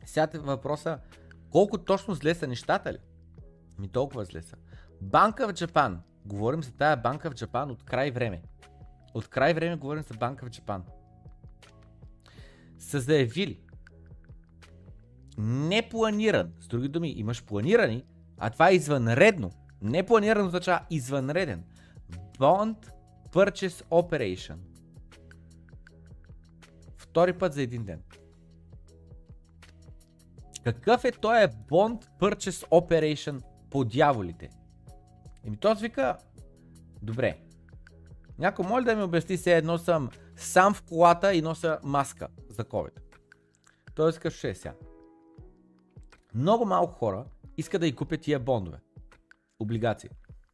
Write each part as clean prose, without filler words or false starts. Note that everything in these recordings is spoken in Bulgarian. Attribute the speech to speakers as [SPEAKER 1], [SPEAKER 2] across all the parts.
[SPEAKER 1] Сега въпроса, колко точно зле са нещата ли? Ми толкова зле са. Банка в Джапан. Говорим за тая банка в Джапан от край време. От край време говорим за банка в Джапан. Са заявили непланиран, с други думи, имаш планирани, а това е извънредно. Непланиран означава извънреден. Bond Purchase Operation. Втори път за един ден. Какъв е този Bond Purchase Operation по дяволите? Еми този вика, добре. Някой може да ми обясни, се едно съм сам в колата и нося маска за COVID. Той иска ще сега. Много малко хора искат да и купят тия бондове. Облигации.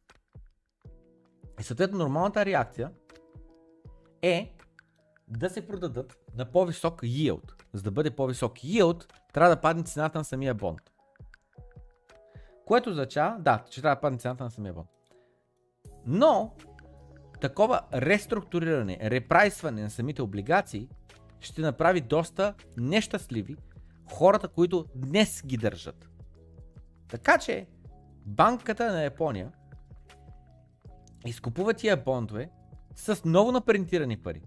[SPEAKER 1] И съответно нормалната реакция е да се продадат на по-висок yield. За да бъде по-висок yield, трябва да падне цената на самия бонд. Което означава, да, че трябва да падне цената на самия бонд. Но такова реструктуриране, репрайсване на самите облигации ще направи доста нещастливи хората, които днес ги държат. Така че банката на Япония изкупува тия бондове с ново напринтирани пари.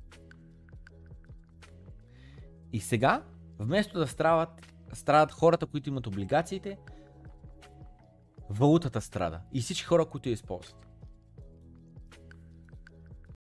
[SPEAKER 1] И сега, вместо да страдат хората, които имат облигациите, валутата страда и всички хора, които я използват.